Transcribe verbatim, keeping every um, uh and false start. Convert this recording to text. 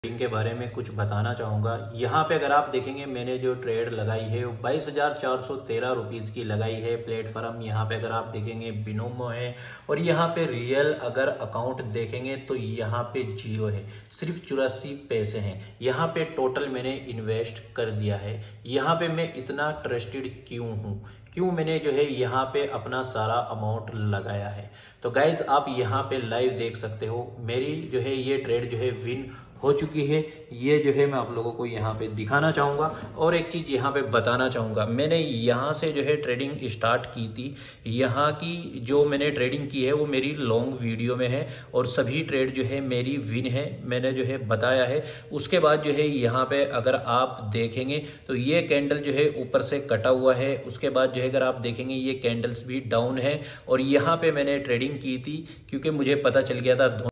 Trading के बारे में कुछ बताना चाहूँगा। यहाँ पे अगर आप देखेंगे मैंने जो ट्रेड लगाई है वो बाईस हज़ार चार सौ तेरह रुपीज़ की लगाई है। प्लेटफॉर्म यहाँ पे अगर आप देखेंगे बिनोमो है और यहाँ पे रियल अगर अकाउंट देखेंगे तो यहाँ पे जीरो है, सिर्फ चौरासी पैसे हैं। यहाँ पे टोटल मैंने इन्वेस्ट कर दिया है। यहाँ पे मैं इतना ट्रस्टेड क्यों हूँ, क्यों मैंने जो है यहाँ पे अपना सारा अमाउंट लगाया है। तो गाइज आप यहाँ पे लाइव देख सकते हो मेरी जो है ये ट्रेड जो है विन हो चुकी है। ये जो है मैं आप लोगों को यहाँ पे दिखाना चाहूँगा और एक चीज़ यहाँ पे बताना चाहूँगा। मैंने यहाँ से जो है ट्रेडिंग स्टार्ट की थी। यहाँ की जो मैंने ट्रेडिंग की है वो मेरी लॉन्ग वीडियो में है और सभी ट्रेड जो है मेरी विन है, मैंने जो है बताया है। उसके बाद जो है यहाँ पे अगर आप देखेंगे तो ये कैंडल जो है ऊपर से कटा हुआ है। उसके बाद जो है अगर आप देखेंगे ये कैंडल्स भी डाउन है और यहाँ पे मैंने ट्रेडिंग की थी क्योंकि मुझे पता चल गया था